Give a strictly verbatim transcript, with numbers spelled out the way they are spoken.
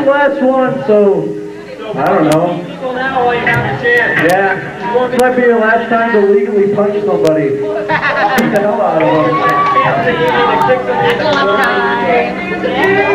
the last one, so I don't know. So now while you have a chance. Yeah, this might be your last time to legally punch somebody. Beat the hell out of them. Chance that you need to kick them in the